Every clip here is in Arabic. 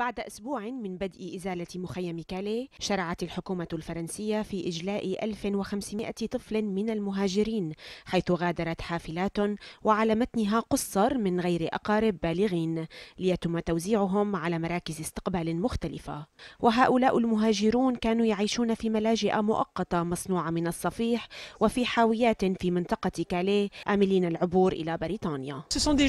بعد أسبوع من بدء إزالة مخيم كاليه، شرعت الحكومة الفرنسية في إجلاء 1500 طفل من المهاجرين، حيث غادرت حافلات وعلى متنها قُصّر من غير أقارب بالغين، ليتم توزيعهم على مراكز استقبال مختلفة. وهؤلاء المهاجرون كانوا يعيشون في ملاجئ مؤقتة مصنوعة من الصفيح وفي حاويات في منطقة كاليه، آملين العبور إلى بريطانيا.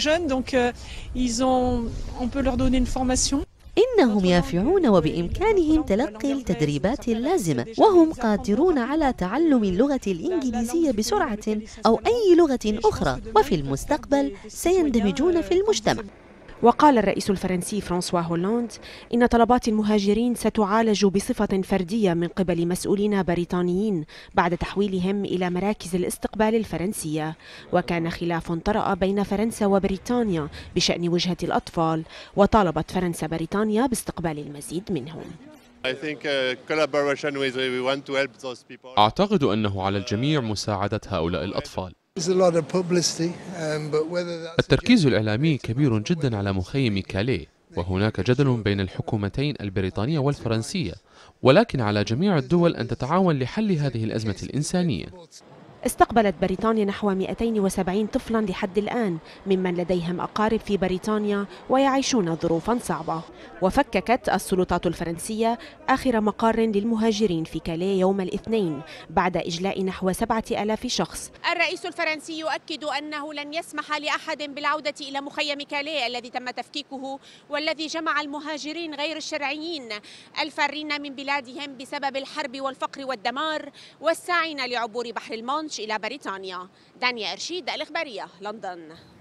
إنهم يافعون وبإمكانهم تلقي التدريبات اللازمة، وهم قادرون على تعلم اللغة الإنجليزية بسرعة أو أي لغة أخرى، وفي المستقبل سيندمجون في المجتمع. وقال الرئيس الفرنسي فرانسوا هولاند إن طلبات المهاجرين ستعالج بصفة فردية من قبل مسؤولين بريطانيين بعد تحويلهم إلى مراكز الاستقبال الفرنسية. وكان خلاف طرأ بين فرنسا وبريطانيا بشأن وجهة الأطفال، وطالبت فرنسا بريطانيا باستقبال المزيد منهم. أعتقد أنه على الجميع مساعدة هؤلاء الأطفال. التركيز الإعلامي كبير جدا على مخيم كاليه، وهناك جدل بين الحكومتين البريطانية والفرنسية، ولكن على جميع الدول أن تتعاون لحل هذه الأزمة الإنسانية. استقبلت بريطانيا نحو 270 طفلا لحد الآن ممن لديهم أقارب في بريطانيا ويعيشون ظروفا صعبة. وفككت السلطات الفرنسية آخر مقر للمهاجرين في كاليه يوم الاثنين بعد إجلاء نحو 7000 شخص. الرئيس الفرنسي يؤكد أنه لن يسمح لأحد بالعودة إلى مخيم كاليه الذي تم تفكيكه والذي جمع المهاجرين غير الشرعيين الفارين من بلادهم بسبب الحرب والفقر والدمار والساعين لعبور بحر المانش إلى بريطانيا. دانيا إرشيد، الإخبارية، لندن.